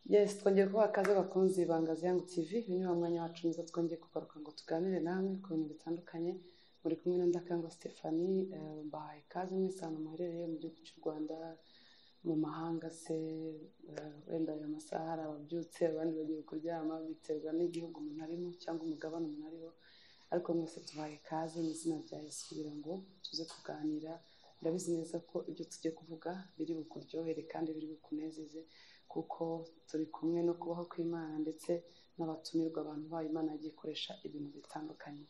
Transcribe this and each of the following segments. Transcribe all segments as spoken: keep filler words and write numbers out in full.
Yes, twongeye kuba akaze bakunzi bangazi yangu T V. Uyu ni wa mwanya wacu mwiza twongeye kugaruka ngo tuganire namwe ku bintu bitandukanye. Muri kumwe na Ndakangwa Stephanie, uh, mbahaye ikaze mwese ahantu muherereye mu gihugu cy'u Rwanda, mu mahanga se, uh, wenda ayo masaha hari ababyutse abandi bagiye kuryama biterwa n'igihugu umuntu arimo cyangwa umugabane umuntu ariho, ariko mwese tubahaye ikaze mu izina rya Yesu kugira ngo tuze kuganira. Ndabizi neza ko ibyo tugiye kuvuga biri bukuryohere kandi biri bukunezeze, kuko turi kumwe no kubaho kw'Imana ndetse n'abatumirwa abantu bayo Imana yagiye ikoresha ibintu bitandukanye.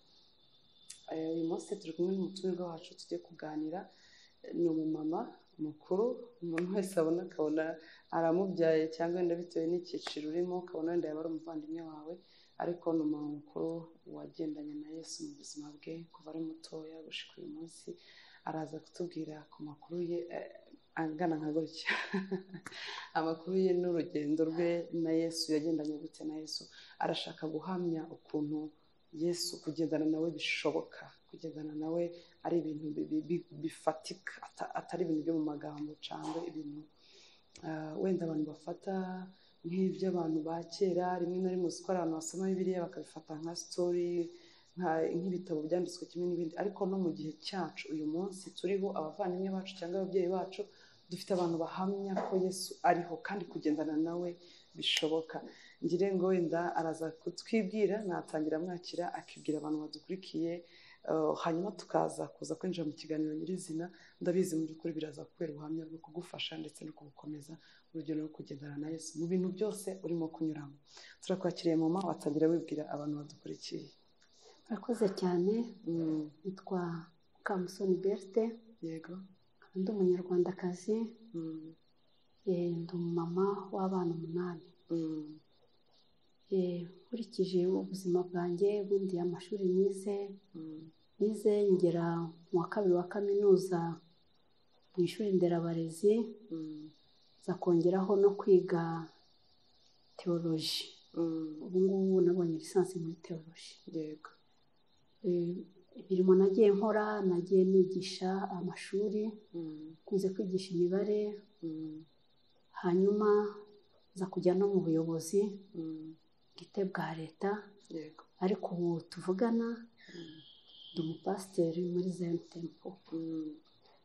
Uyu munsi turi kumwe n'umutumirwa wacu tugiye kuganira. Ni umumama mukuru, umuntu wese abona akabona aramubyaye cyangwa wenda bitewe n'icyiciro urimo ukabona wenda yaba ari umuvandimwe wawe, ariko ni umumama mukuru wagendanye na Yesu mu buzima bwe kuva ari mutoya gushika uyu munsi. Araza kutubwira ku makuru ye angana nka gutya amakuru ye n'urugendo rwe na Yesu, yagendanye gute na Yesu. Arashaka guhamya ukuntu Yesu kugendana nawe bishoboka, kugendana nawe ari ibintu bifatika, atari ibintu byo mu magambo cyangwa ibintu wenda abantu bafata nk'ibyo abantu ba kera. Rimwe na rimwe uziko abantu basoma Bibiliya bakabifata nka story, nk'ibitabo byanditswe kimwe n'ibindi, ariko no mu gihe cyacu uyu munsi turiho, abavandimwe bacu cyangwa ababyeyi bacu, dufite abantu bahamya ko Yesu ariho kandi kugendana nawe bishoboka. Ngire ngo wenda araza kutwibwira, natangira mwakira akibwira abantu badukurikiye, uh, hanyuma tukaza kuza kwinjira mu kiganiro nyirizina. Ndabizi mu by'ukuri biraza kubera ubuhamya bwo kugufasha ndetse no kugukomeza urugendo rwo kugendana na Yesu mu bintu byose urimo kunyuramo. Turakwakiriye mama, watangira wibwira abantu badukurikiye. Murakoze cyane. Nitwa Mukamusoni Berthe. Yego. Ndi umunyarwandakazi. Mm. Eh, ndi umumama w'abana umunani. Mm. Eh, nkurikije ubuzima bwanjye bundi amashuri nize, Mm. nize ngera mu wa kabiri wa kaminuza mu ishuri nderabarezi. Mm. Za kongeraho no kwiga theology. Mm. Ubu ngubu nabonye lisansi muri theology. Yego. Imirimo nagiye nkora, nagiye nigisha amashuri, Mm. kunze kwigisha imibare. Mm. Hanyuma za kujya no mu buyobozi Mm. bwite bwa leta. Yego. Ariko ubu tuvugana Mm. ndi umupasiteri muri Zion Temple. Mm.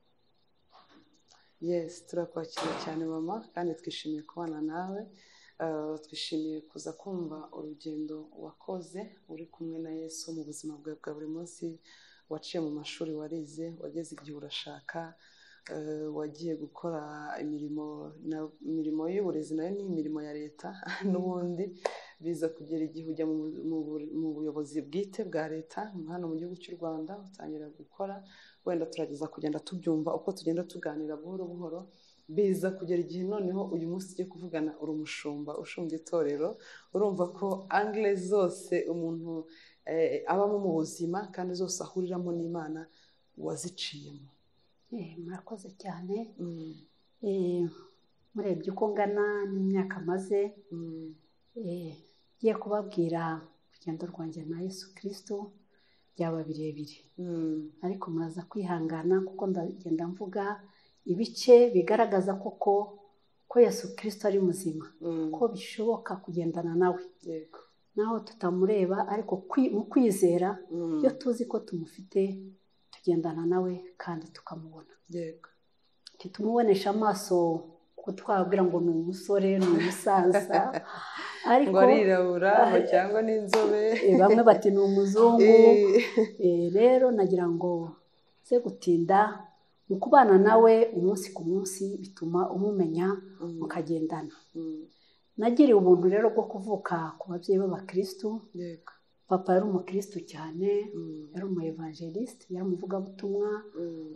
Yes, turakwakiriye cyane mama kandi twishimiye kubana nawe. Uh, twishimiye kuza kumva urugendo wakoze uri kumwe na Yesu mu buzima bwawe bwa buri munsi. Waciye mu mashuri, warize, wageze igihe urashaka, uh, wagiye gukora imirimo na imirimo y'uburezi, nayo ni imirimo ya leta n'ubundi biza kugera igihe ujya mu buyobozi bwite bwa leta hano mu gihugu cy'u Rwanda, utangira gukora. Wenda turageza kugenda tubyumva uko tugenda tuganira buhoro buhoro, biza kugera igihe noneho uyu munsi ugiye kuvugana uri umushumba ushinzwe itorero. Urumva ko angle zose umuntu eh, abamo mu buzima kandi zose ahuriramo n'Imana waziciyemo. Eh, murakoze cyane. Mm. Eh, murebye uko ngana n'imyaka maze, Mm. eh, ngiye kubabwira urugendo rwanjye na Yesu Kristo byaba birebire. Mm. Ariko muraza kwihangana kuko ndagenda mvuga ibice bigaragaza koko ko Yesu Kristo ari muzima. Mm. Ko bishoboka kugendana nawe. Yego. Naho tutamureba, ariko mu kwizera, Mm. iyo tuzi ko tumufite tugendana nawe kandi tukamubona. Yego. Titumubonesha amaso kuko twabwira ngo ni umusore, ni umusaza, ariko ngo arirabura cyangwa n'inzobe, bamwe bati ni umuzungu. Eh, rero nagira ngo se gutinda mu kubana nawe umunsi ku munsi bituma umumenya mukagendana. Mm. Nagiriye ubuntu rero bwo kuvuka ku babyeyi b'abakristo. Yego. Papa yari umukristo cyane. Mm. Yari umu evangeliste, yari umuvugabutumwa. Mm.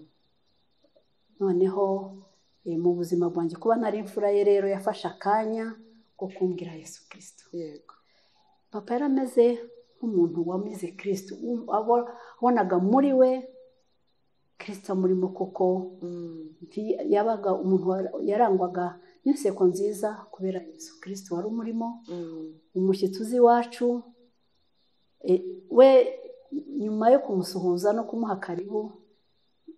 Noneho eh, mu buzima bwanjye kuba nari imfura ye rero yafashe akanya ko kumbwira Yesu Kristo. Yego. Papa yari ameze nk'umuntu wamize Kristo, abonaga muri we Kristo amurimo koko. Mm. Yabaga umuntu yarangwaga n'inseko nziza kubera Yesu Kristo wari umurimo. Mm. Umushyitsi uzi iwacu, e, we nyuma yo kumusuhuza no kumuha karibu,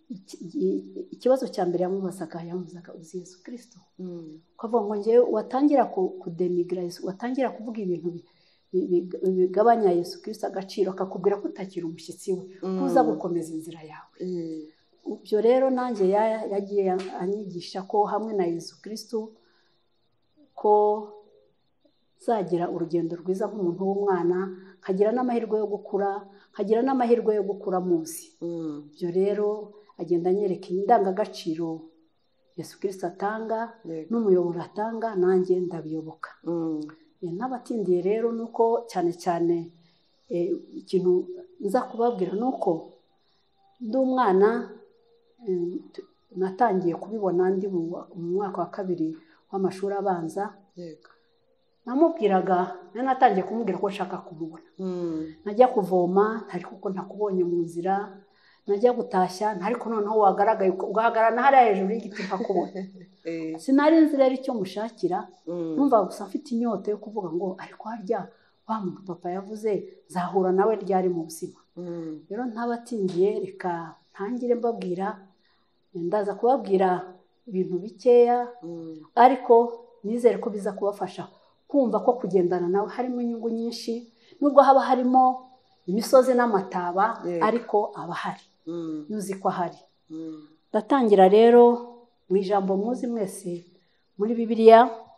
ikibazo cya mbere yamubazaga yamubazaga uzi Yesu Kristo ukavuga ngo ngewe watangira kudenigra Yesu watangira kuvuga ibintu bigabanya Yesu Kristo agaciro akakubwira ko utakira umushyitsi we kuza gukomeza inzira yawe. Ibyo rero nanjye yagiye anyigisha ko hamwe na Yesu Kristo ko zagira urugendo rwiza nk'umuntu w'umwana kagira n'amahirwe yo gukura kagira n'amahirwe yo gukura munsi. Ibyo rero agenda anyereka indangagaciro Yesu Kristo atanga n'umuyoboro atanga nanjye ndabiyoboka. N'abatindiye rero nuko cyane cyane ikintu nza kubabwira nuko ndi umwana natangiye kubibona ndi mu mwaka wa kabiri w'amashuri abanza. Namubwiraga natangiye kumubwira ko nshaka kumubona. Najya kuvoma ntari kuko ntakubonye mu nzira, najya gutashya ntariko noneho wagaragaye ugahagarana hariya hejuru y'igiti nkakubona. Sinari nzi rero icyo mushakira, numva gusa mfite inyota yo kuvuga ngo ariko harya wa muntu papa yavuze nzahura nawe ryari mu buzima. Rero ntabatindiye reka ntangire mbabwira, ndaza kubabwira ibintu bikeya ariko nizere ko biza kubafasha kumva ko kugendana nawe harimo inyungu nyinshi, nubwo haba harimo imisozi n'amataba ariko aba hari yuzi ko ahari. Ndatangira rero mu ijambo muzi mwese muri Bibiliya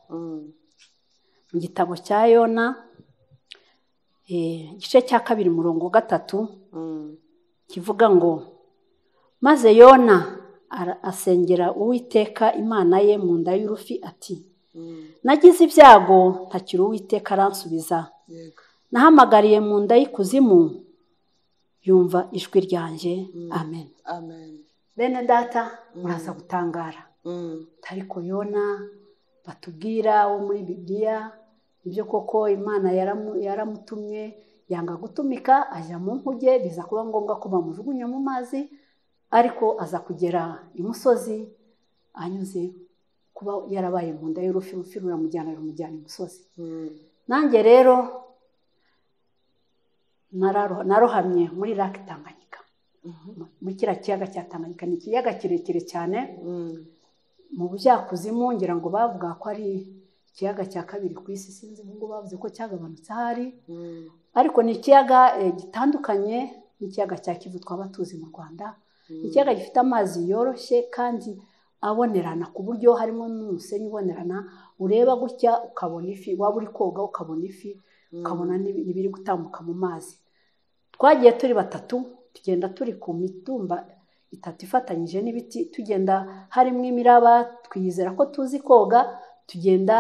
mu gitabo cya Yona igice cya kabiri murongo gatatu kivuga ngo maze Yona asengera Uwiteka Imana ye mu nda y'urufi ati nagize ibyago ntakiri Uwiteka aransubiza, nahamagariye mu nda y'ikuzimu yumva ijwi ryanjye. Amen. Bene data muraza gutangara ariko Yona batubwira wo muri Bibiliya ibyo koko Imana yaramutumye yanga gutumika ajya mu nkuge, biza kuba ngombwa ko bamujugunya mu mazi ariko aza kugera imusozi anyuze kuba yarabaye mu nda y'urufi, urufi ruramujyana rumujyana imusozi. Nanjye rero narohamye muri Lake Tanganyika, muri kiriya kiyaga cya Tanganyika. Ni ikiyaga kirekire cyane mu bujyakuzimu, ngira ngo bavuga ko ari ikiyaga cya kabiri ku isi, sinzi ngo bavuze ko cyagabanutse ahari, ariko ni ikiyaga gitandukanye n'ikiyaga cya Kivu twaba tuzi mu Rwanda. Ikiyaga gifite amazi yoroshye kandi abonerana ku buryo harimo n'umusenyi ubonerana, ureba gutya ukabona ifi, waba uri koga ukabona ifi, ukabona n'ibiri gutambuka mu mazi. Twagiye turi batatu tugenda turi ku mitumba itatu ifatanyije n'ibiti, tugenda harimo imiraba, twizera ko tuzi koga, tugenda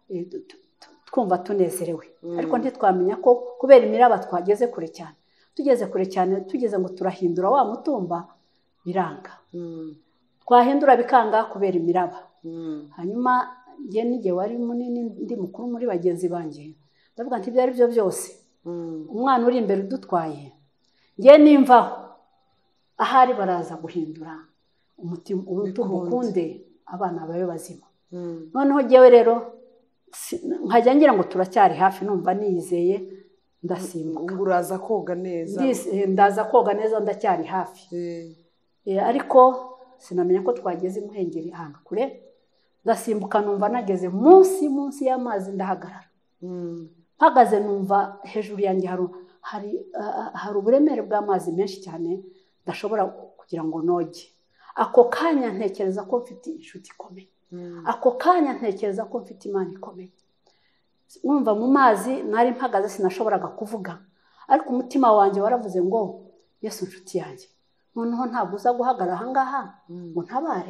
twumva tunezerewe ariko ntitwamenya ko kubera imiraba twageze kure cyane. Tugeze kure cyane tugeze ngo turahindura wa mutumba biranga, twahindura bikanga kubera imiraba. Hanyuma ngiye n'igihe wari munini ndi mukuru muri bagenzi banjye, ndavuga nti ibyo ari byo byose umwana uri imbere udutwaye ngiye nimvaho ahari baraza guhindura umutima ukunde abana babe bazima. Noneho ngewe rero nkajya ngira ngo turacyari hafi, numva niyizeye ndasimbuka. Uraza koga neza? Ndaza koga neza ndacyari hafi, ariko sinamenya ko twageze imuhengeri ahantu kure. Ndasimbuka numva nageze munsi munsi y'amazi, ndahagarara. Mpagaze numva hejuru yanjye hari hari uburemere bw'amazi menshi cyane ndashobora kugira ngo noge. Ako kanya ntekereza ko mfite inshuti ikomeye, ako kanya ntekereza ko mfite Imana ikomeye. Numva mu mazi nari mpagaze sinashoboraga kuvuga, ariko umutima wanjye waravuze ngo Yesu inshuti yanjye, noneho ntabwo uza guhagarara aha ngaha ngo ntabare.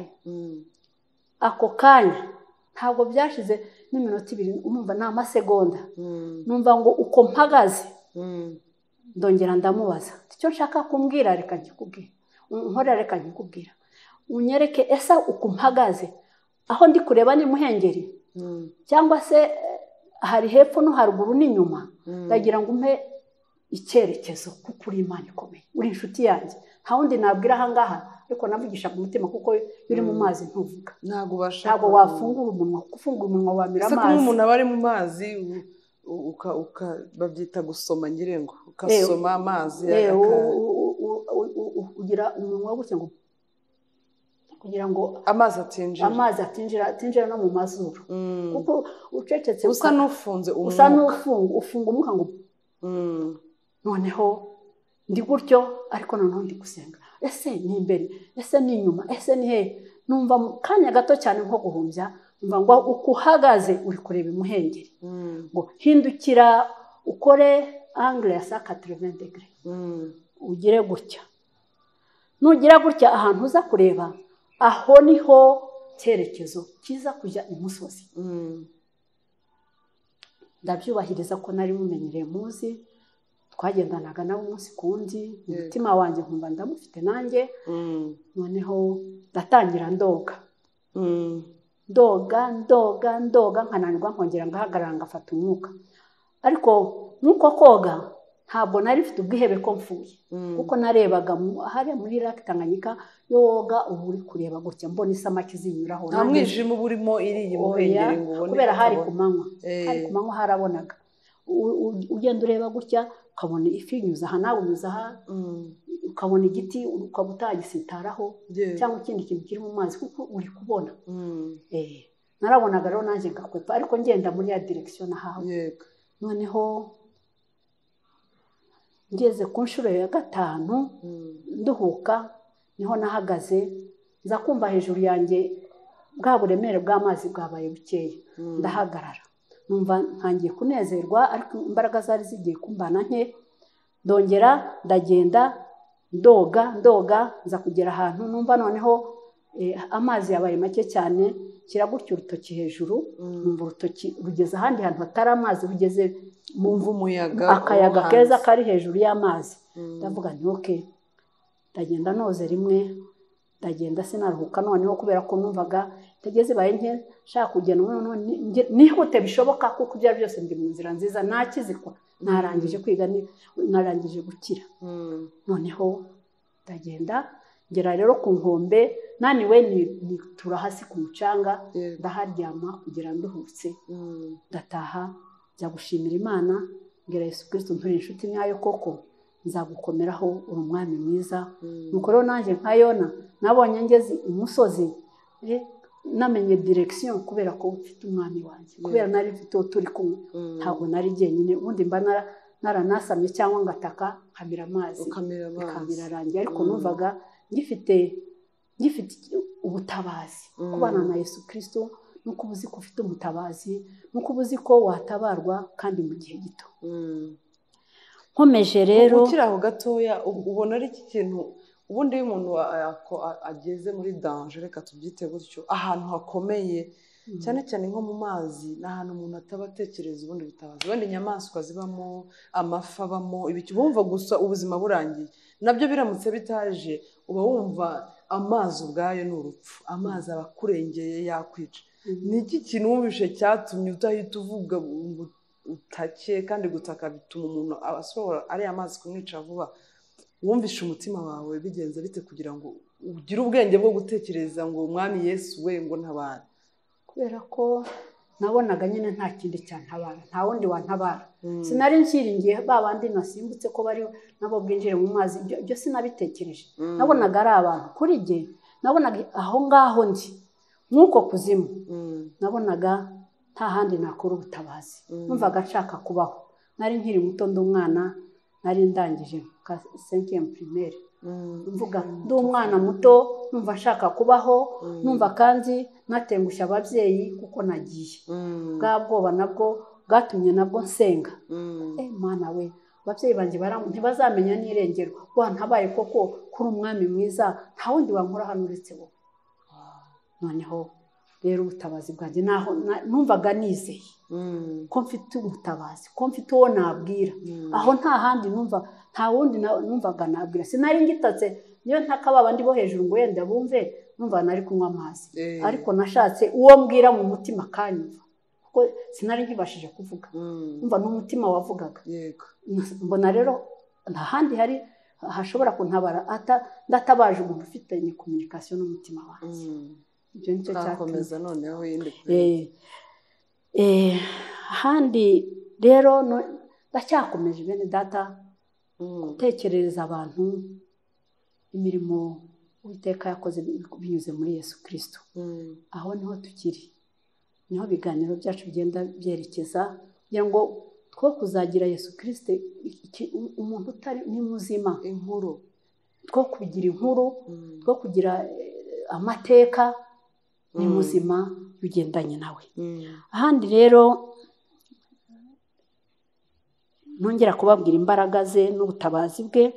Ako kanya ntabwo byashize n'iminota ibiri, umva ni amasegonda, numva ngo uko mpagaze ndongera ndamubaza icyo nshaka kumbwira, reka nkikubwira, nkora reka nkikubwira, unyereke ese uko mpagaze aho ndi kureba ni muhengeri cyangwa se hari hepfo no haruguru n'inyuma. Ndagira ngo umpe icyerekezo kuko uri Imana ikomeye, uri inshuti yanjye, nta wundi nabwira aha ngaha, ariko navugisha ku mutima kuko uri mu mazi ntuvuga, ntabwo wafungura umunwa, ufungura umunwa wamira amazi. Ese umuntu aba ari mu mazi babyita gusoma, ngire ngo ukasoma amazi, ugira umunwa gutya ngo kugira ngo amazi atinjira amazi atinjira atinjira no mu mazuru kuko ucecetse usa n'ufunze umwuka usa n'ufunga ufunga umwuka ngo noneho ndi gutyo ariko noneho ndi gusenga ese ni imbere ese ni inyuma ese ni he numva mu kanya gato cyane nko guhumbya numva ngo uko uhagaze uri kureba imuhengeri ngo hindukira ukore angle ya cent quatre-vingts degrés ugire gutya nugira gutya ahantu uza kureba aho niho cyerekezo kiza kujya imusozi ndabyubahiriza ko nari mumenyereye muzi twagendanaga nawe umunsi kundi umutima wanjye nkumva ndamufite nanjye noneho ndatangira ndoga ndoga ndoga ndoga nkananirwa nkongera ngahagarara ngafata umwuka ariko nk'uko koga ntabwo nari mfite ubwihebe ko mfuye kuko narebaga hariya muri Lake Tanganyika yoga ubu uri kureba gutya mbona isamaki zinyuraho nta mwijima uba urimo iriye muhengeri ngo ubone kubera hari ku manywa hari ku manywa harabonaga ugenda ureba gutya ukabona ifi inyuze aha nawe unyuze aha ukabona igiti ukaba utagisitaraho cyangwa ikindi kintu kiri mu mazi kuko uri kubona narabonaga rero nanjye ngakwepa ariko ngenda muri ya direction nahawe noneho ngeze ku nshuro ya gatanu nduhuka niho nahagaze nza kumva hejuru yanjye bwa buremere bw'amazi bwabaye bukeya ndahagarara numva ntangiye kunezerwa ariko imbaraga zari zigiye kumbana nke ndongera ndagenda ndoga ndoga nza kugera ahantu numva noneho amazi yabaye make cyane kiragutya urutoki hejuru numva urutoki rugeze ahandi hantu hatari amazi rugeze mu umuyaga akayaga keza kari hejuru y'amazi ndavuga nti okay ndagenda noze rimwe ndagenda sinaruhuka noneho kubera ko numvaga tegeze baye nke shaka kugenda nihute bishoboka kuko ibyo byose ndi mu nzira nziza nakizikwa narangije kwiga narangije gukira noneho ndagenda ngera rero ku nkombe naniwe nitura hasi ku mucanga ndaharyama kugira nduhutse ndataha njya gushimira Imana ngera Yesu Kristo nturi inshuti nyayo koko nzagukomeraho uri umwami mwiza nuko rero nanjye nka Yona nabonye ngeze imusozi namenye direction kubera ko ufite umwami wanjye kubera nari mfite turi kumwe ntabwo nari jyenyine ubundi mba naranasamye cyangwa ngataka nkamira amazi bikamira rangiye ariko numvaga ngifite ngifite ubutabazi kubana na Yesu Kristo nuko ubuzi ko ufite umutabazi nuko ubuzi ko watabarwa kandi mu gihe gito nkomeje rero ukiraho gatoya ubona ari iki kintu ubundi iyo umuntu ageze muri danger reka tubyite gutyo ahantu hakomeye cyane cyane nko mu mazi n'ahantu umuntu ataba atekereza ubundi butabazi wenda inyamaswa zibamo amafi abamo ibiki bumva gusa ubuzima burangiye nabyo biramutse bitaje uba wumva amazi ubwayo ni urupfu amazi aba akurengeye yakwica ni iki kintu wumvishe cyatumye utahita uvuga ngo utake kandi gutaka bituma umuntu asohora ariya mazi kumwica vuba wumvishe umutima wawe bigenze bite kugira ngo ugire ubwenge bwo gutekereza ngo umwami Yesu we ngo ntabara kubera ko nabonaga nyine nta kindi cyantabara nta wundi wantabara sinari nshyiringiye babandi nasimbutse ko bari nabo bwinjire mu mazi ibyo sinabitekereje nabonaga ari abantu kuri jye nabonaga aho ngaho ndi nk'uko kuzimu nabonaga nta handi nakora ubutabazi numvaga nshaka kubaho nari nkiri muto ndi umwana nari ndangije ka cinquième primaire mvuga ndi umwana muto numva nshaka kubaho numva kandi natengushya ababyeyi kuko nagiye bwa bwoba nabwo bwatumye nabwo nsenga eh mana we ababyeyi banjye ntibazamenya n'irengero wantabaye koko kuri umwami mwiza nta wundi wankora hano uretse wowe noneho rero ubutabazi bwanjye naho numvaga nizeye ko mfite ubutabazi ko mfite uwo nabwira aho nta handi numva nta wundi numvaga nabwira sinari ngitatse niyo ntakababa ndi bo hejuru ngo yenda bumve numva nari kunywa amazi ariko nashatse uwo mbwira mu mutima kanyumva kuko sinari nkibashije kuvuga numva n'umutima wavugaga mbona rero nta handi hari hashobora kuntabara ndatabaje umuntu ufite communication n'umutima wanjye ibyo nicyo cyakomeza noneho yindi eh eh handi rero ndacyakomeje bene data gutekereza abantu imirimo Uwiteka yakoze binyuze muri Yesu Kristo. Aho niho tukiri, niho ibiganiro byacu bigenda byerekeza kugira ngo two kuzagira Yesu Kristo umuntu utari ni muzima, inkuru two kugira inkuru, two kugira amateka, ni muzima bigendanye nawe. Ahandi rero nongera kubabwira imbaraga ze n'ubutabazi bwe,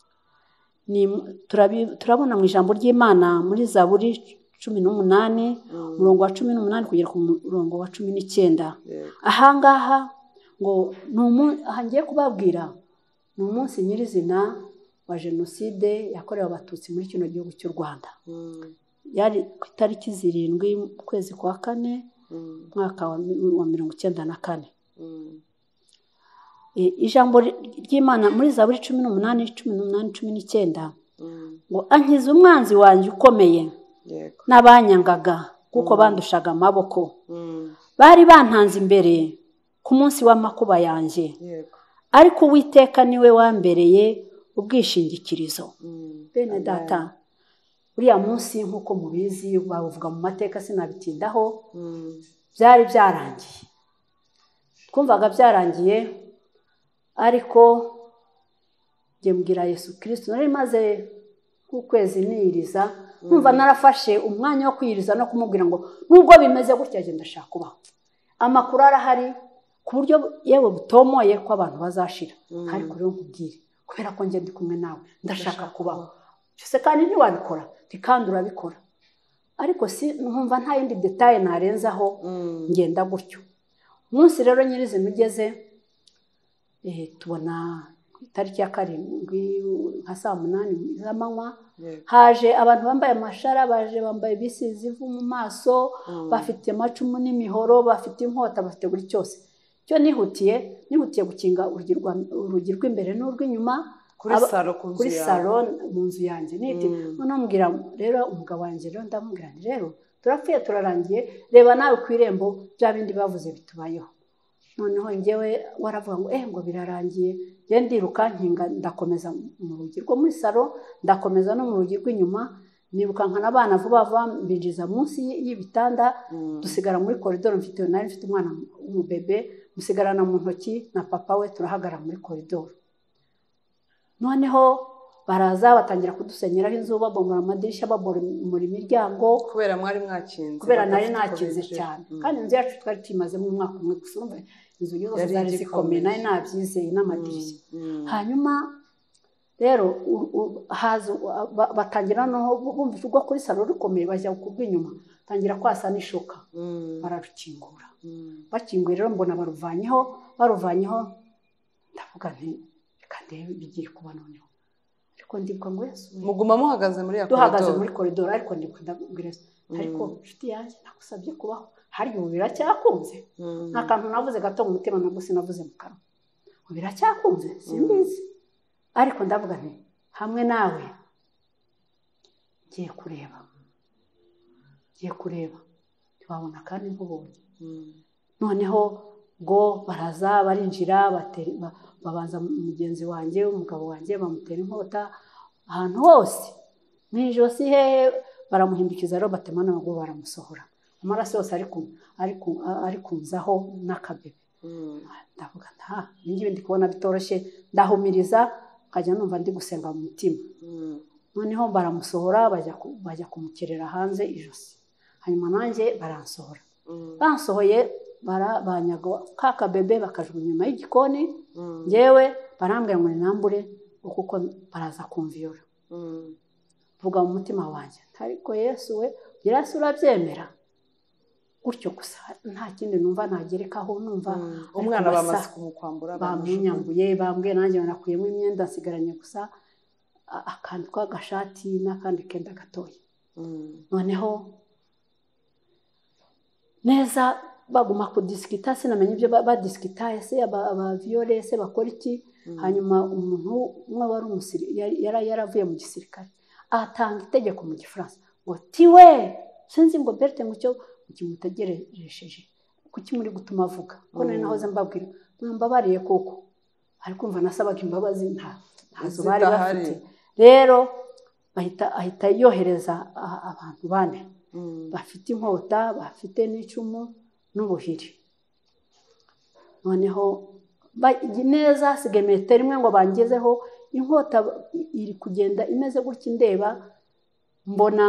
turabona mu ijambo ry'Imana muri Zaburi cumi n'umunani umurongo wa cumi n'umunani kugera ku murongo wa cumi n'icyenda. Ahangaha ngo ngiye kubabwira ni umunsi nyirizina wa jenoside yakorewe abatutsi muri kino gihugu cy'u Rwanda. Yari ku itariki zirindwi mu kwezi kwa kane mwaka wa mirongo icyenda na kane. Ijambo ry'Imana muri Zaburi cumi n'umunani cumi n'umunani cumi n'icyenda ngo ankiza umwanzi wanjye ukomeye n'abanyangaga kuko bandushaga amaboko, bari bantanze imbere ku munsi w'amakuba yanjye, ariko Uwiteka niwe wambereye ubwishingikirizo. Bene data, uriya munsi nk'uko mubizi bavuga mu mateka sinabitindaho, byari byarangiye, twumvaga byarangiye, ariko njye mbwira Yesu Kristo, nari maze ukwezi niyiriza, numva narafashe umwanya wo kwiyiriza no kumubwira ngo nubwo bimeze gutya agenda ndashaka kubaho. Amakuru arahari ku buryo yewe butomoye ko abantu bazashira, ariko rero nkubwire kubera ko njye ndi kumwe nawe ndashaka kubaho. Cyose kandi ntiwabikora kandi urabikora, ariko si nkumva nta yindi detail narenzaho, ngenda gutyo. Umunsi rero nyirizina ugeze, tubona itariki ya karindwi nka saa munani z'amanywa, haje abantu bambaye amashara, baje bambaye bisize ivu mu maso, bafite amacumu n'imihoro, bafite inkota, bafite buri cyose. Cyo nihutiye nihutiye gukinga urugi rw'imbere n'urw'inyuma kuri salo mu nzu yanjye. Niti noneho mbwira rero umugabo wanjye, rero ndamubwira nti rero turapfuye turarangiye, reba nawe ku irembo bya bindi bavuze bitubayeho. Noneho njyewe waravuga ngo eh ngo birarangiye, njye ndiruka nkinga ndakomeza mu rugi rwo muri salo, ndakomeza no mu rugi rw'inyuma, nibukankana abana vuba vuba mbinjiza munsi y'ibitanda, dusigara muri koridoro. Mfite nari mfite umwana w'umubebe, musigarana mu ntoki na papa we, turahagara muri koridoro. Noneho baraza batangira kudusenyeraho inzu, babomora amadirishya, babomora imiryango, kubera mwari mwakinze, kubera nari nakinze cyane. Kandi inzu yacu twari timazemo umwaka umwe gusa, urumva inzu yose zari zikomeye, nari nabyizeye n'amadirishya. Hanyuma rero haza batangira no bumva ubwo kuri salo rukomeye, bajya kurw'inyuma tangira kwasa n'ishoka, bararukingura. Bakinguye rero mbona baruvanyeho, baruvanyeho ndavuga nti kandi bigiye kuba noneho. Ariko ndibwa ngo Yesu, muguma muhagaze muri ya koridoro, duhagaze muri koridoro, ariko ndibwa ndabwira ariko nshuti yanjye nakusabye kubaho, hari ubu biracyakunze. Nta kantu navuze gato mu mutima, nabwo sinavuze mu kanwa, ubu biracyakunze simbizi. Ariko ndavuga nti hamwe nawe ngiye kureba, ngiye kureba twabona kandi nkubonye. Noneho ngo baraza barinjira, babanza mugenzi wanjye, umugabo wanjye, bamutera inkota ahantu hose mu ijosi hehe, baramuhindukiza rero batema n'amaguru, baramusohora, amaraso yose ari kunzaho n'akabebe. Ndavuga nta ngiye ndi kubona bitoroshye, ndahumiriza nkajya numva ndi gusenga mu mutima. Noneho baramusohora, bajya kumukerera hanze ijosi, hanyuma nanjye baransohora. Bansohoye banyaga ka kabebe bakajugunya inyuma y'igikoni, njyewe barambwira ngo ninambure kuko baraza kumviyora. Vuga mu mutima wanjye, ariko Yesu we, Yesu urabyemera? Gutyo gusa nta kindi numva nagerekaho. Numva umwana bamaze kumukwambura, bamunyambuye, bambwiye nanjye banakuyemo imyenda, nsigaranye gusa akantu k'agashati n'akandi kenda gatoya. Noneho neza baguma kudisikita, sinamenye ibyo badisikita, ese abaviyore ese bakora iki. Hanyuma umuntu umwe wari umusirikare, yari yaravuye mu gisirikare, atanga itegeko mu Gifaransa ngo tiwe sinzi ngo Berthe ngo cyo kimutegereresheje, kuki muri gutuma avuga ko nari nahoze mbabwira mwambabariye koko. Ariko umva nasabaga imbabazi nta ntazo bari bafite. Rero ahita ahita yohereza a- abantu bane Mm. bafite inkota bafite n'icumu n'ubuhiri. Noneho bajya neza hasigaye metero imwe ngo bangezeho, inkota iri kugenda imeze gutya indeba, mbona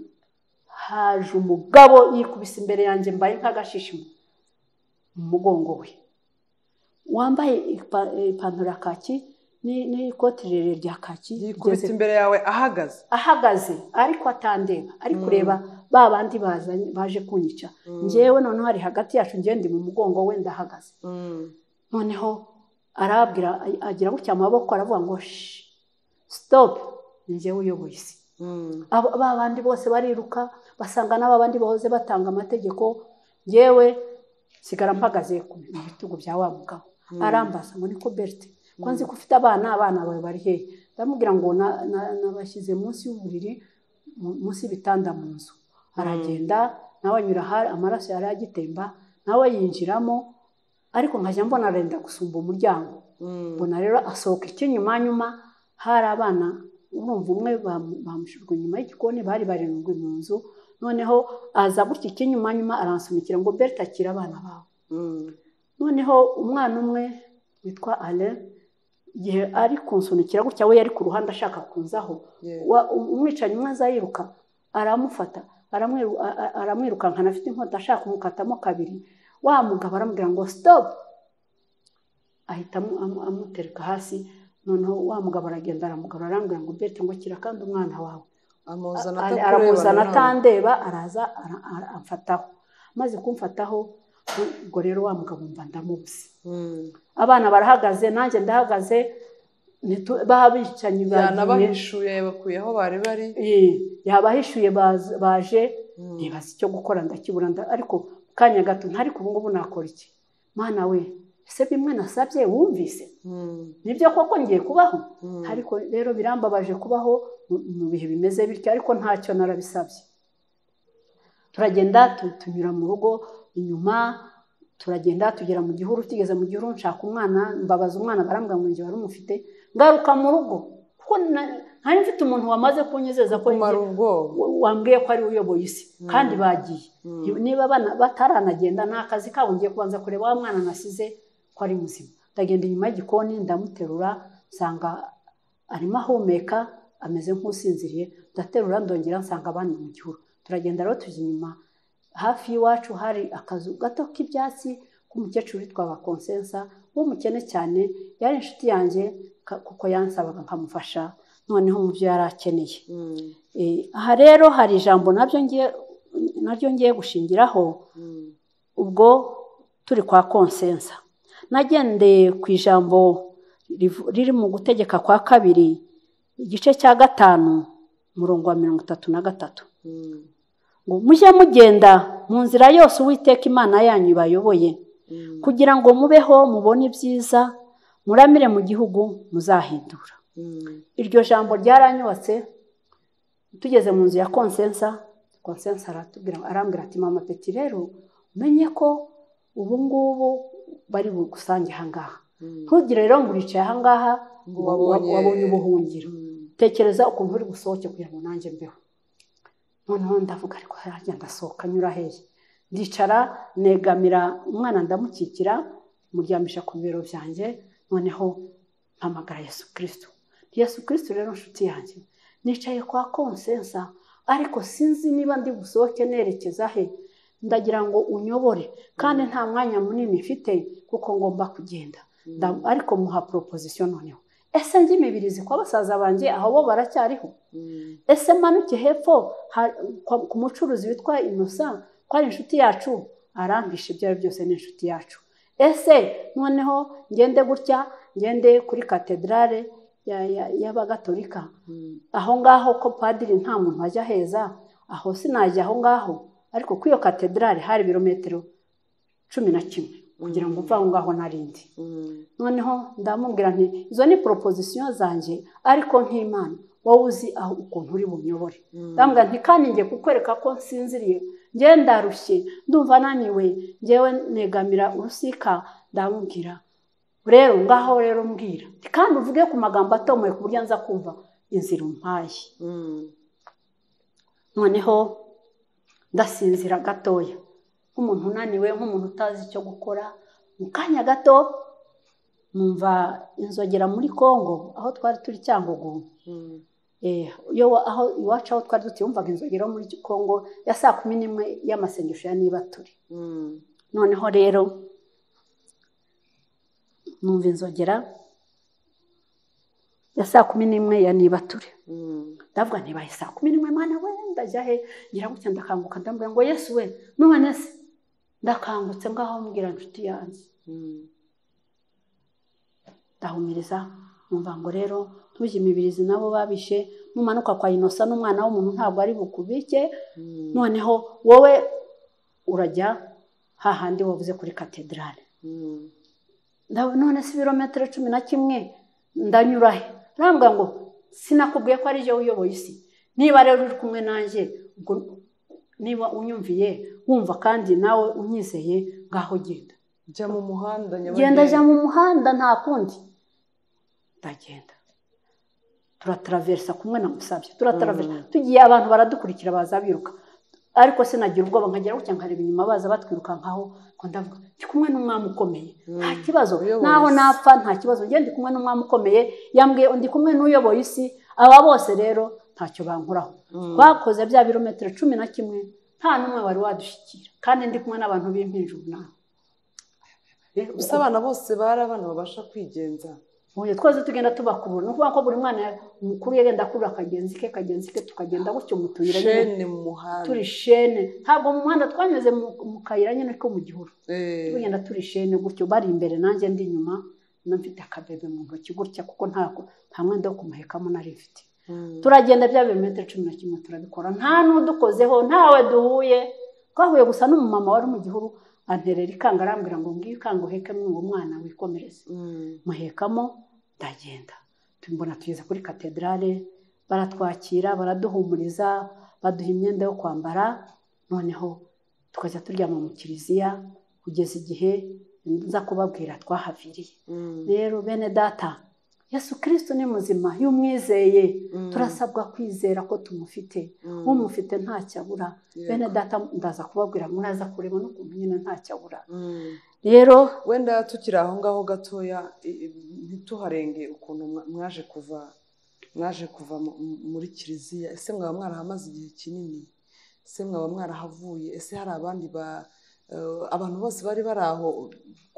haje umugabo yikubise imbere yanjye mbaye nk'agashishi mu mugongo we, wambaye ipa- ipantaro ya kaki ni- n'ikoti rirerire rya kaki, Yikubise rigeze- imbere yawe ahagaze. ahagaze ariko atandeba, ari kureba ba bandi bazanye baje kunyica. Njyewe noneho ari hagati yacu, njyewe ndi mu mugongo we ndahagaze. Mm. Noneho arabwira, agira gutya amaboko aravuga ngo "Shh, stop, ni njyewe uyoboye isi." Mm. Abo- ba bandi bose bariruka basanga n'aba bandi bahoze batanga amategeko, njyewe sigara mpagaze ku mu bitugu bya wa mugabo. Arambaza ngo niko Berthe, ko nzi ko ufite abana, abana bawe bari hehe? Ndamubwira ngo na- na- nabashyize munsi y'uburiri, mu- munsi y'ibitanda mu nzu. Aragenda nawe anyura ahari amaraso yari agitemba, nawe yinjiramo, ariko nkajya mbona arenda gusumba umuryango. Mm. Mbona rero asohoka icy'inyuma nyuma, hari abana, urumva umwe bam- bamushyirwa inyuma y'igikoni, bari barindwi mu nzu. Noneho aza gutya icy'inyuma nyuma aransunikira ngo Berthe akira abana bawe. Mm. Noneho umwana umwe witwa Alain, igihe ari kunsunikira gutya, we yari ku ruhande ashaka kunzaho, Yeah. wa- umwicanyi umwe aza yiruka aramufata, aramwiru- a- a- aramwirukankana afite inkota ashaka kumukatamo kabiri. Wa mugabo aramubwira ngo stop, ahita amu- amu- amutereka hasi. Noneho wa mugabo aragenda aramugarura arambwira ngo Berthe ngo kira kandi umwana wawe. Amuzana A- atakureba aramuzana nanone. atandeba, araza ara- ara- amfataho. Maze kumfataho, ubwo rero wa mugabo mba ndamubuze. Mm. Abana barahagaze, nanjye ndahagaze, nitu- babicanyi bagiye, Yanabahishuye yabakuye aho bari bari. Eh, yabahishuye baz- baje, nibaza icyo gukora ndakibura, nda- ariko mu kanya gato ntari ku ngubu nakora iki? Mana we, ese bimwe nasabye wumvise? Mm. Nibyo koko ngiye kubaho? Mm. Ariko rero birambabaje kubaho mu- mu bihe bimeze bityo, ariko ntacyo narabisabye. Turagenda tu- tunyura mu rugo inyuma, turagenda tugera mu gihuru. Tugeze mu gihuru nshaka umwana, mbabaza umwana, barambwira ngo njye wari umufite. Ngaruka mu rugo kuko na- ntari mfite umuntu wamaze kunyizeza ko Kumara njye- ubwoba. wa- wambwiye ko ari we uyoboye isi, kandi bagiye. Niba bana bataranagenda, ni akazi kabo, ngiye kubanza kureba wa mwana nasize ko ari muzima. Ndagenda inyuma y'igikoni ndamuterura, nsanga arimo ahumeka, ameze nk'usinziriye. Ndaterura ndongera nsanga abandi mu gihuru. Turagenda rero tujya inyuma, hafi y'iwacu hari akazu gato k'ibyatsi k'umukecuru witwa Konsensa, w'umukene cyane, yari inshuti yanjye ka- kuko yansabaga nkamufasha noneho mu byo yari akeneye. Mm. Eh, aha rero hari ijambo nabyo ngiye naryo ngiye gushingiraho. Mm. Ubwo turi kwa Konsensa, nagendeye ku ijambo rivu- riri mu gutegeka kwa kabiri, igice cya gatanu, umurongo wa mirongo itatu na gatatu. Mm. Ngo mujye mugenda mu nzira yose Uwiteka Imana yanyu ibayoboye, Mm. kugira ngo mubeho mubone ibyiza, muramire mu gihugu muzahindura. Mm. Iryo jambo ryaranyubatse. Tugeze mu nzu ya Konsensa, Konsensa aratubwira, arambwira ati mama Peti, rero umenye ko ubu ngubu bari bugusange aha ngaha. Mm. Ntugire rero ngo uricaye aha ngaha Ngo ngo wabonye- wabonye ubuhungiro. Mm. Tekereza ukuntu uri gusohoke kugira ngo nanjye mbeho. Noneho ndavuga ariko harajya ndasohoka nyura hehe? Ndicara negamira umwana, ndamukikira, muryamisha ku bibero byanjye. Noneho mpamagara Yesu Kristo. Yesu Kristo rero nshuti yanjye, nicaye kwa Konsensa, ariko sinzi niba ndi busohoke nerekeza he. Ndagira ngo unyobore, kandi nta mwanya munini mfite kuko ngomba kugenda. Nda- ariko muha proposition noneho. Ese njye imibirizi kwa basaza banjye aho bo baracyariho? Mm. Ese manuke hepfo ha- kwa- ku mucuruzi witwa Innocent, ko ari inshuti yacu, arampisha ibyo ari byose, ni inshuti yacu. Ese noneho ngende gutya, ngende kuri katedrale ya- ya- y'abagatolika, Mm. aho ngaho ko padiri nta muntu ajya heza, aho sinajya aho ngaho. Ariko kuri iyo katedrale hari ibirometero cumi na kimwe kugira ngo mve aho ngaho narindi. Mm. Noneho ndamubwira nti izo ni proposition zanjye, ariko nk'Imana wowe uzi aho ukuntu uri bunyobore. Ndambwira nti kandi ngiye kukwereka ko nsinziriye, ngiye ndarushye, ndumva naniwe, ngewe negamira urusika. Ndamubwira rero ngaho rero mbwira, kandi uvuge ku magambo atomoye ku buryo nza kumva inzira umpaye. Mm. Noneho ndasinzira gatoya nk'umuntu unaniwe, nk'umuntu utazi icyo gukora. Mu kanya gato numva inzogera muri Kongo aho twari turi Cyangugu. Mm. Eh, yo aho iwacu aho twari dutuye umvaga inzogera muri Kongo ya saa kumi n'imwe y'amasengesho ya niba turi. Mm. Noneho rero numva inzogera ya saa kumi n'imwe ya niba turi. Mm. Ndavuga ntibaye saa kumi n'imwe mwana we ndajya he, ngira gutya ndakanguka ndambwira ngo Yesu we none se ndakangutse ngaho mbwira inshuti yanjye. Mm. Ndahumiriza numva ngo rero ntuje imibirizi nabo babishe, numanuka kwa Inosa n'umwana w'umuntu ntabwo ari bukubike. Mm. Noneho wowe urajya hahandi wavuze kuri katedrale. Mm. None si ibirometero cumi na kimwe ndanyura he? Arambwira ngo sinakubwiye ko ari je uyoboye isi, niba rero uri kumwe nanjye, niba unyumviye wumva kandi nawe unyizeye, ngaho genda jya mu muhanda nyabagendwa. Genda jya mu muhanda nta kundi. Ndagenda turataraversa kumwe namusabye, turataraversa. Mm. Tugiye abantu baradukurikira baza biruka, ariko se nagira ubwoba nkagera gutya nkareba inyuma baza batwiruka nkaho ko ndavuga ndi kumwe n'umwami ukomeye. Mm. Nta kibazo naho napfa nta kibazo, ngende ndi kumwe n'umwami ukomeye, yambwiye ndi kumwe n'uyoboye isi. Aba bose rero ntacyo bankuraho. Mm. Twakoze bya birometero cumi na kimwe nta numwe wari wadushikira, kandi ndi kumwe n'abantu b'impinjuru naho. Gusa abana bose bari abana babasha kwigenza. Oya twose tugenda tubakurura, no kuba ko buri mwana umukuru yagenda akurura kagenzi ke kagenzi ke tukagenda gutyo mu tuyira nyine mu muhanda. Turi shene, ntabwo mu muhanda twanyuze mu kayira nyine ko mu gihuru. Eh. Tugenda turi shene gutyo, bari imbere nanjye ndi inyuma, namfite akabebe mu ntoki gutya kuko ntako nta mwenda wo kumuhekamo nari mfite. Mm. Turagenda bya birometero cumi na kimwe turabikora, nta n'udukozeho, ntawe duhuye. Twahuye gusa n'umumama wari mu gihuru anterera ikanga arambwira ngo ngiye ikanga uhekemo ngo umwana wikomereze. Mm. Muhekamo ndagenda. Tumbona tugeze kuri katedrale, baratwakira baraduhumuriza, baduha imyenda yo kwambara. Noneho tukajya turyama mu kiliziya kugeza igihe nza kubabwira twahaviriye. Mm. Rero bene data, Yesu Kristo ni muzima, y'umwizeye. Mm. Turasabwa kwizera ko tumufite. Mm. Umufite nta cyabura. Yeah. Bene data ndaza kubabwira muraza kureba no kumenyana nta cyabura. Mm. Rero wenda tukiri aho ngaho gatoya ntituharenge ukuntu mwaje kuva mwaje kuva muri kiliziya. Ese mwaba mwarahamaze igihe kinini? Ese mwaba mwarahavuye? Ese hari abandi ba uh, abantu bose bari bari aho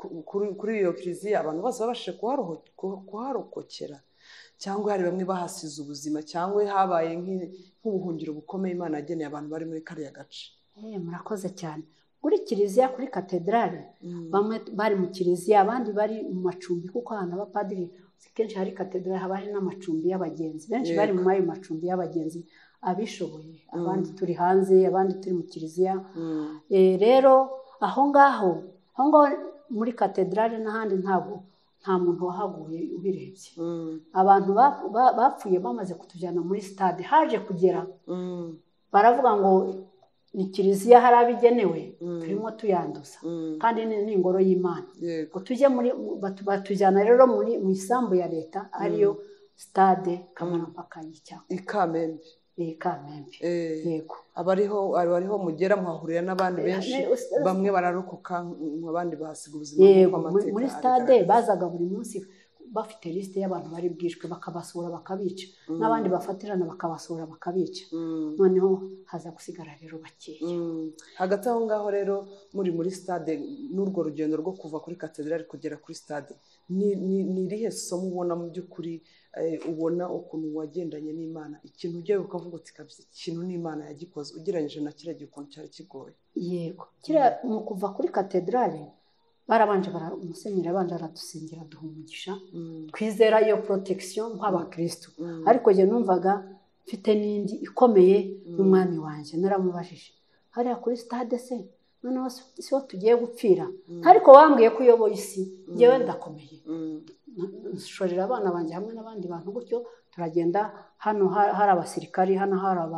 kuri iyo kiliziya, abantu bose babashije kuharokokera, cyangwa hari bamwe bahasize ubuzima, cyangwa habaye nk'ubuhungiro bukomeye Imana yageneye abantu bari muri kariya gace? Eh, murakoze cyane. Kuri kiliziya kuri katedrale. Mm. Bamwe bari mu kiliziya, abandi bari mu macumbi kuko hano abapadiri kenshi hari katedrale haba hari n'amacumbi y'abagenzi. Benshi bari mu mayo macumbi y'abagenzi abishoboye. Mm. Abandi turi hanze, abandi turi mu kiliziya. Mm. Eh, rero aho ngaho aho ngaho muri katedrale n'ahandi ntabwo nta muntu wahaguye ubirebye. Mm. Abantu bapfuye bamaze kutujyana muri stade, haje kugera. Mm. Baravuga ngo ni kiliziya hari abigenewe. Mm. Turimo tuyanduza. Mm. Kandi ni ingoro y'Imana. Ngo tujye muri batujyana rero muri mu isambu ya leta ariyo. Mm. Stade Kamarampaka y'Icyaha i Kamembe. Eh, Kamembe. Eh, yego. Abariho abariho mugera mwahurira n'abandi benshi, bamwe bararokoka abandi bahasiga ubuzima bw'amateka. Muri stade bazaga buri munsi bafite liste y'abantu bari bwishwe bakabasura bakabica. Mm. N'abandi bafatirana bakabasura bakabica. Mm. Noneho haza gusigara rero bakeya. Mm. Hagati aho ngaho rero muri muri stade n'urwo rugendo rwo kuva kuri katedrale kugera kuri stade, ni ni rihe somo ubona mu by'ukuri? Eh, ubona ukuntu wagendanye n'Imana, ikintu ugiye ukavuga uti kabisa ikintu n'Imana yagikoze ugereranyije na kiriya gihe cyari kigoye? Yego, kiriya mu kuva kuri katedrale barabanje bara umusenyeri abanje aradusengera duha umugisha. Mm. Twizera iyo protection nk'abakristo. Mm. Ariko je numvaga mfite n'indi ikomeye y'umwami wanje. Naramubajije hariya kuri stade se noneho si wo tugiye gupfira? Mm. Ariko wambwiye ko uyoboye isi. Mm. Jewe ndakomeye. Mm. Nshorera abana banje hamwe n'abandi bantu gutyo turagenda. Hano hari abasirikari, hano hari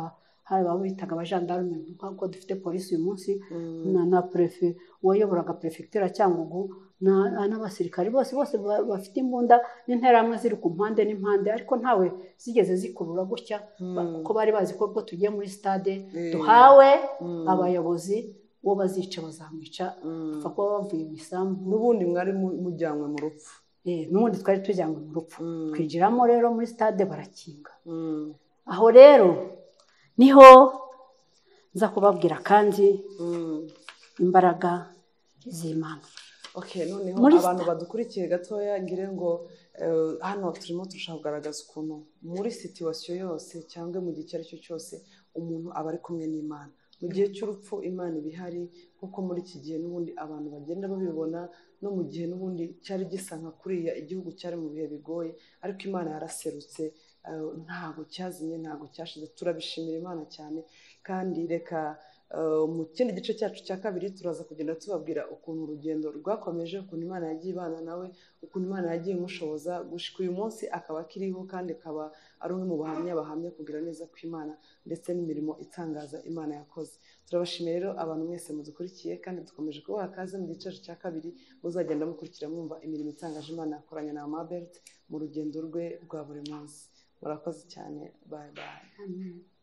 hari abo bitaga abajandarume nk'uko dufite polisi uyu munsi na prefe wayoboraga perefegitura Cyangugu n'abasirikari bose bose bafite imbunda n'interahamwe ziri ku mpande n'impande ariko ntawe zigeze zikurura gutya kuko bari bazi ko ubwo tugiye muri stade duhawe abayobozi uwo bazica bazamwica dupfa kuba bavuye mu isambu n'ubundi mwari mujyanywe mu rupfu n'ubundi twari tujyanywe mu rupfu twinjiramo rero muri stade barakinga aho rero niho nza kubabwira kandi imbaraga z'Imana. Okay, noneho abantu badukurikiye gatoya ngire ngo hano turimo turashaka kugaragaza ukuntu muri situation yose cyangwa mu gihe cyari cyo cyose umuntu aba ari kumwe n'Imana. Mu gihe cy'urupfu Imana ibihari kuko muri iki gihe n'ubundi abantu bagenda babibona no mu gihe n'ubundi cyari gisa nka kuriya igihugu cyari mu bihe bigoye ariko Imana yaraserutse ntago cyazimye ntago cyashize turabishimira Imana cyane kandi reka mu kindi gice cyacu cya kabiri turaza kugenda tubabwira ukuntu urugendo rwakomeje ukuntu Imana yagiye ibana nawe ukuntu Imana yagiye imushoboza gushika uyu munsi akaba akiriho kandi akaba ari umwe mu bahamya bahamya kugira neza kw'Imana ndetse n'imirimo itangaza Imana yakoze. Turabashimira rero abantu mwese mudukurikiye kandi dukomeje kubaha kaze mu gice cya kabiri muzagenda mukurikira mwumva imirimo itangaje Imana yakoranye na Mabert mu rugendo rwe rwa buri munsi. Murakoze cyane, bye bye. Amen.